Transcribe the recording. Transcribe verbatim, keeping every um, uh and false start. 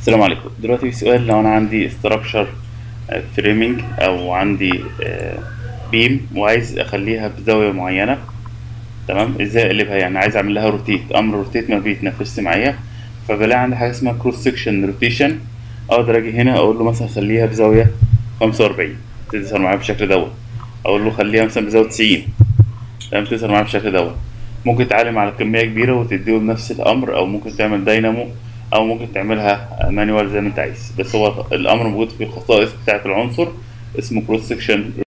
السلام عليكم. دلوقتي في سؤال: لو انا عندي structure فريمنج او عندي بيم وعايز اخليها بزاويه معينه، تمام؟ ازاي اقلبها؟ يعني عايز اعمل لها روتيت. امر روتيت ما بيتنفذش معايا، فبلاقي عندي حاجه اسمها كروس سكشن روتيشن. اقدر اجي هنا اقول له مثلا خليها بزاويه خمسة وأربعين، تظهر معايا بالشكل دوت. اقول له خليها مثلا بزاويه تسعين، تمام، تظهر معايا بالشكل دوت. ممكن تعلم على كميه كبيره وتديه بنفس الامر، او ممكن تعمل داينامو، او ممكن تعملها مانيوال زي ما انت عايز. بس هو الامر موجود في الخصائص بتاعه العنصر، اسمه كروس سكشن